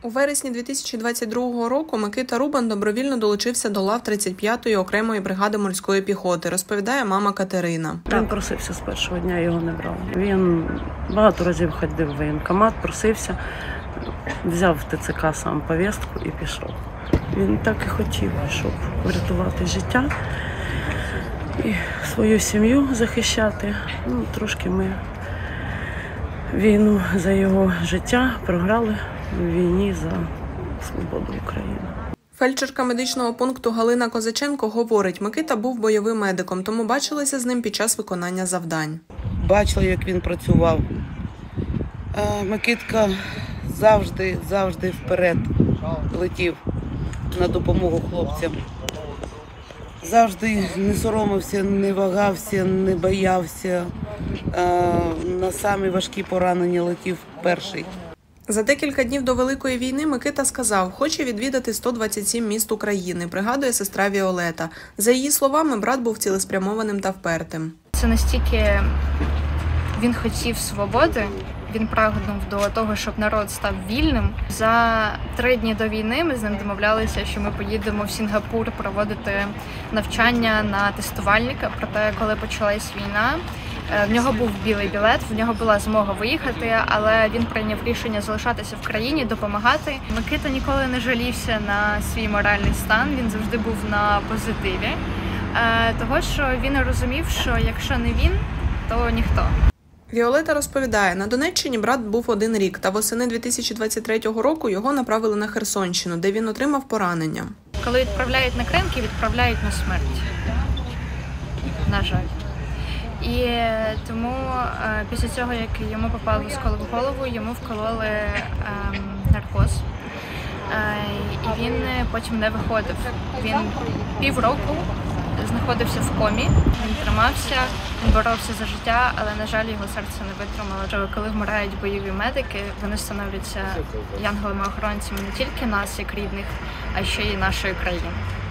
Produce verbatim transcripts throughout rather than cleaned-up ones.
У вересні дві тисячі двадцять другого року Микита Рубан добровільно долучився до лав тридцять п'ятої окремої бригади морської піхоти, розповідає мама Катерина. Він просився з першого дня, його не брали. Він багато разів ходив в воєнкомат, просився, взяв в ТЦК сам повістку і пішов. Він так і хотів, щоб врятувати життя і свою сім'ю захищати. Ну, трошки ми війну за його життя програли в війні за свободу України. Фельдшерка медичного пункту Галина Козаченко говорить, Микита був бойовим медиком, тому бачилися з ним під час виконання завдань. Бачила, як він працював. Микитка завжди, завжди вперед летів на допомогу хлопцям. Завжди не соромився, не вагався, не боявся. На самі важкі поранення летів перший. За декілька днів до Великої війни Микита сказав, хоче відвідати сто двадцять сім міст України, пригадує сестра Віолета. За її словами, брат був цілеспрямованим та впертим. Це настільки він хотів свободи, він прагнув до того, щоб народ став вільним. За три дні до війни ми з ним домовлялися, що ми поїдемо в Сінгапур проводити навчання на тестувальника. Проте, коли почалась війна, в нього був білий білет, в нього була змога виїхати, але він прийняв рішення залишатися в країні, допомагати. Микита ніколи не жалівся на свій моральний стан, він завжди був на позитиві. Того, що він розумів, що якщо не він, то ніхто. Віолета розповідає, на Донеччині брат був один рік, та восени дві тисячі двадцять третього року його направили на Херсонщину, де він отримав поранення. Коли відправляють на Кримки, відправляють на смерть. На жаль. І тому після цього, як йому попало осколок в голову, йому вкололи ем, наркоз. Е, і він потім не виходив. Він півроку знаходився в комі, він тримався, він боровся за життя, але, на жаль, його серце не витримало. Коли вмирають бойові медики, вони становляться янголами-охоронцями не тільки нас, як рідних, а ще й нашої країни.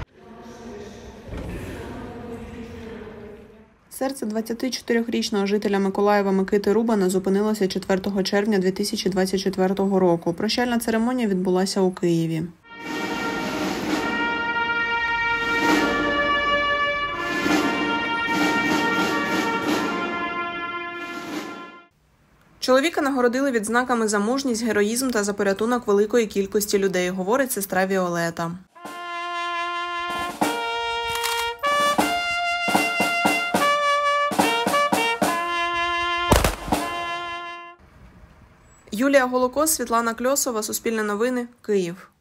Серце двадцятичотирирічного жителя Миколаєва Микити Рубана зупинилося четвертого червня дві тисячі двадцять четвертого року. Прощальна церемонія відбулася у Києві. Чоловіка нагородили відзнаками за мужність, героїзм та за порятунок великої кількості людей, говорить сестра Віолета. Юлія Голокос, Світлана Кльосова, Суспільне новини, Київ.